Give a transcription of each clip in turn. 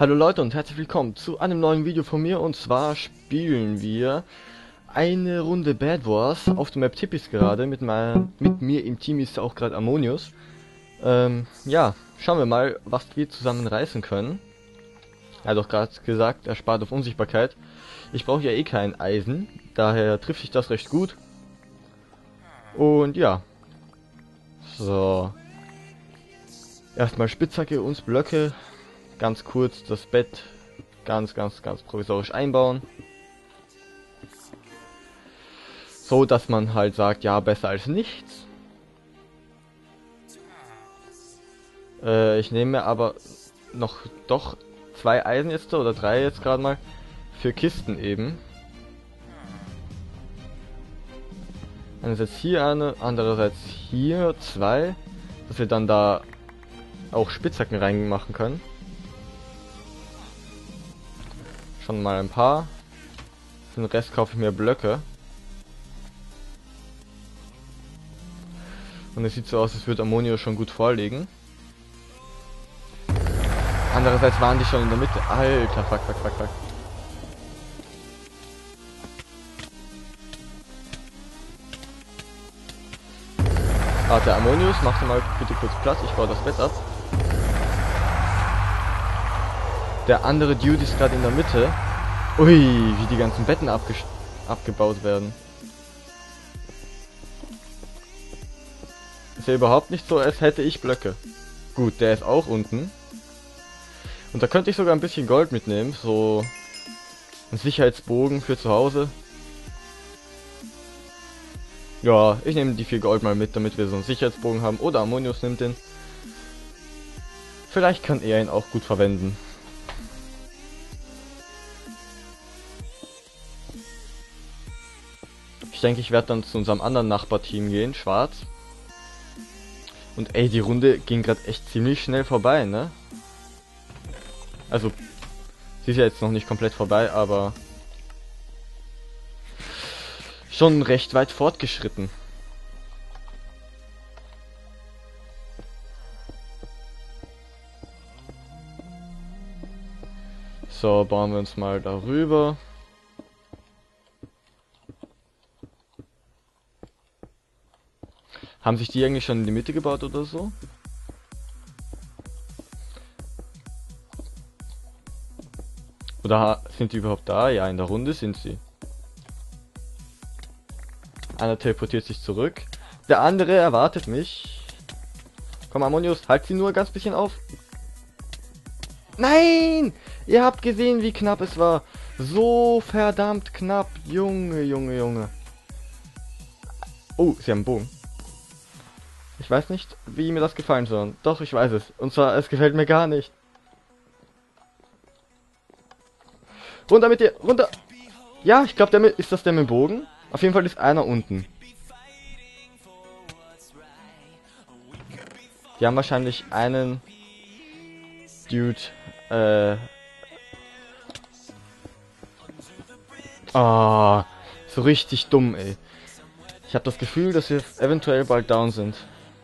Hallo Leute und herzlich willkommen zu einem neuen Video von mir, und zwar spielen wir eine Runde Bed Wars auf der Map Tippis gerade. Mit mir im Team ist auch gerade Ammonius. Ja, schauen wir mal, was wir zusammen reißen können. Er hat doch gerade gesagt, er spart auf Unsichtbarkeit. Ich brauche ja eh kein Eisen, daher trifft sich das recht gut. Und ja, so. Erstmal Spitzhacke und Blöcke. Ganz kurz das Bett ganz provisorisch einbauen. So, dass man halt sagt, ja, besser als nichts. Ich nehme aber noch doch 2 Eisen jetzt oder 3 jetzt gerade mal für Kisten eben. Einerseits hier eine, andererseits hier 2, dass wir dann da auch Spitzhacken reinmachen können. Schon mal ein paar. Für den Rest kaufe ich mir Blöcke. Und es sieht so aus, als würde Ammonius schon gut vorlegen. Andererseits waren die schon in der Mitte. Alter, fuck. Warte, Ammonius, mach dir mal bitte kurz Platz, ich baue das Bett ab. Der andere Dude ist gerade in der Mitte. Ui, wie die ganzen Betten abgebaut werden. Ist ja überhaupt nicht so, als hätte ich Blöcke. Gut, der ist auch unten. Und da könnte ich sogar ein bisschen Gold mitnehmen, so ein Sicherheitsbogen für zu Hause. Ja, ich nehme die 4 Gold mal mit, damit wir so einen Sicherheitsbogen haben. Oder Ammonius nimmt den. Vielleicht kann er ihn auch gut verwenden. Ich denke, ich werde dann zu unserem anderen Nachbarteam gehen, Schwarz. Und ey, die Runde ging gerade echt ziemlich schnell vorbei, ne? Also, sie ist ja jetzt noch nicht komplett vorbei, aber schon recht weit fortgeschritten. So, bauen wir uns mal darüber. Haben sich die eigentlich schon in die Mitte gebaut oder so? Oder sind die überhaupt da? Ja, in der Runde sind sie. Einer teleportiert sich zurück. Der andere erwartet mich. Komm, Ammonius, halt sie nur ganz bisschen auf. Nein! Ihr habt gesehen, wie knapp es war. So verdammt knapp. Junge. Oh, sie haben einen Bogen. Ich weiß nicht, wie mir das gefallen soll. Doch, ich weiß es. Und zwar, es gefällt mir gar nicht. Runter mit dir, runter! Ja, ich glaube, ist das der mit dem Bogen? Auf jeden Fall ist einer unten. Die haben wahrscheinlich einen Dude, so richtig dumm, ey. Ich habe das Gefühl, dass wir eventuell bald down sind.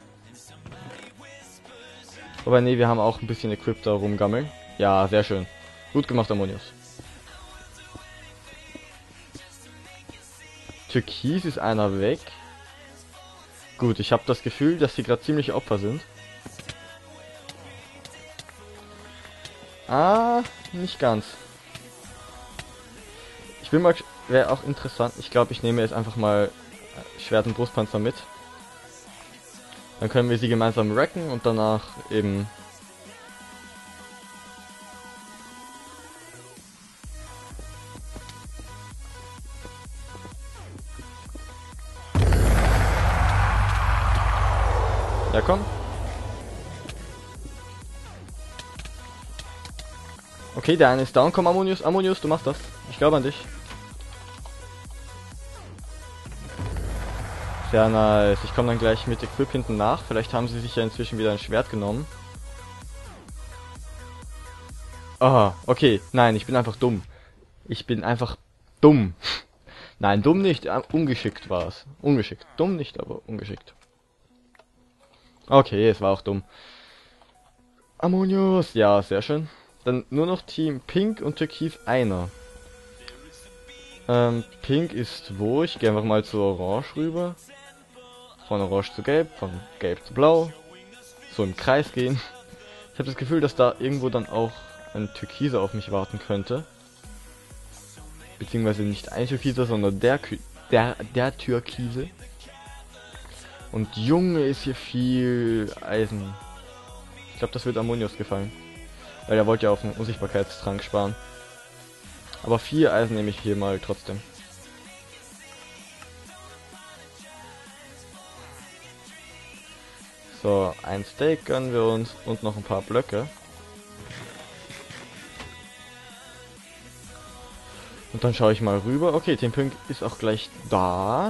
Aber nee, wir haben auch ein bisschen Equip da rumgammeln. Ja, sehr schön. Gut gemacht, Ammonius. Türkis ist einer weg. Gut, ich habe das Gefühl, dass sie gerade ziemlich Opfer sind. Ah, nicht ganz. Ich will mal, wäre auch interessant. Ich glaube, ich nehme jetzt einfach mal Schwert und Brustpanzer mit. Dann können wir sie gemeinsam wrecken und danach eben ja, komm. Okay, der eine ist down. Komm, Ammonius, du machst das. Ich glaube an dich. Sehr nice. Ich komme dann gleich mit Equip hinten nach. Vielleicht haben sie sich ja inzwischen wieder ein Schwert genommen. Aha, okay. Nein, ich bin einfach dumm. Ich bin einfach dumm. Nein, dumm nicht. Ungeschickt war es. Ungeschickt. Dumm nicht, aber ungeschickt. Okay, es war auch dumm. Ammonius. Ja, sehr schön. Dann nur noch Team Pink und Türkis einer. Pink ist wo? Ich gehe einfach mal zu Orange rüber. Von Orange zu Gelb, von Gelb zu Blau. So im Kreis gehen. Ich habe das Gefühl, dass da irgendwo dann auch ein Türkise auf mich warten könnte. Beziehungsweise nicht ein Türkise, sondern der Türkise. Und Junge, ist hier viel Eisen. Ich glaube, das wird Ammonius gefallen. Weil er wollte ja auf einen Unsichtbarkeitstrank sparen. Aber 4 Eisen nehme ich hier mal trotzdem. So, ein Steak gönnen wir uns und noch ein paar Blöcke. Und dann schaue ich mal rüber. Okay, Team Pink ist auch gleich da.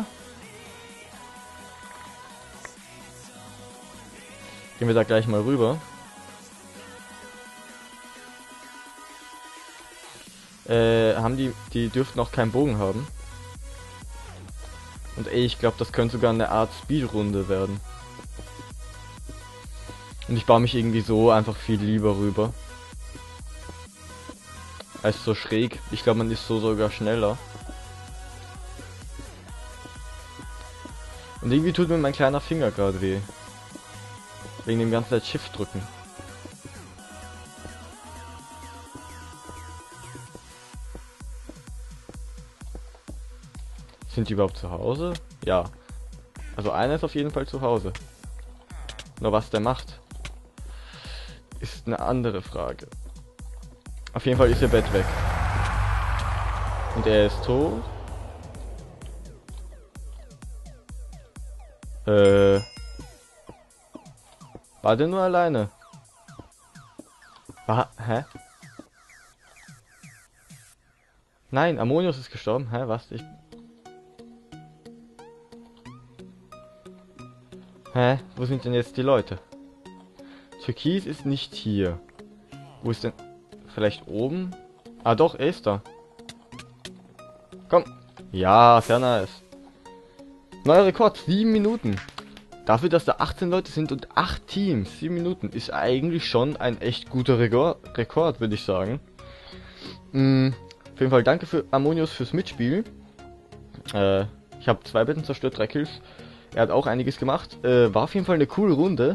Gehen wir da gleich mal rüber. Die dürften auch keinen Bogen haben. Und ich glaube, das könnte sogar eine Art Speedrunde werden. Und ich baue mich irgendwie so einfach viel lieber rüber. Als so schräg. Ich glaube, man ist so sogar schneller. Und irgendwie tut mir mein kleiner Finger gerade weh. Wegen dem ganzen Zeit Shift drücken. Sind die überhaupt zu Hause? Ja. Also einer ist auf jeden Fall zu Hause. Nur was der macht, ist eine andere Frage. Auf jeden Fall ist ihr Bett weg. Und er ist tot. War der nur alleine? Hä? Nein, Ammonius ist gestorben. Hä, was? Hä? Wo sind denn jetzt die Leute? Türkis ist nicht hier. Wo ist denn... Vielleicht oben? Ah doch, er ist da. Komm. Ja, sehr nice. Neuer Rekord, 7 Minuten. Dafür, dass da 18 Leute sind und 8 Teams, 7 Minuten, ist eigentlich schon ein echt guter Rekord, würde ich sagen. Auf jeden Fall danke für Ammonius fürs Mitspielen. Ich habe 2 Betten zerstört, 3 Kills. Er hat auch einiges gemacht. War auf jeden Fall eine coole Runde.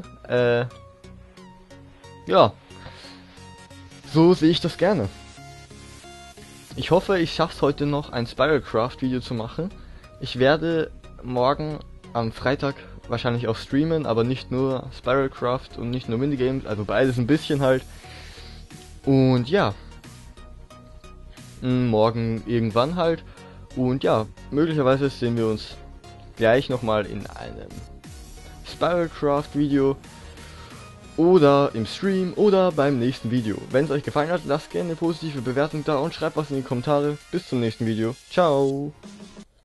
Ja. So sehe ich das gerne. Ich hoffe, ich schaffe es heute noch, ein Spiralcraft-Video zu machen. Ich werde morgen am Freitag wahrscheinlich auch streamen, aber nicht nur Spiralcraft und nicht nur Minigames, also beides ein bisschen halt. Und ja. Morgen irgendwann halt. Und ja, möglicherweise sehen wir uns gleich nochmal in einem Spiralcraft-Video. Oder im Stream oder beim nächsten Video. Wenn es euch gefallen hat, lasst gerne eine positive Bewertung da und schreibt was in die Kommentare. Bis zum nächsten Video. Ciao!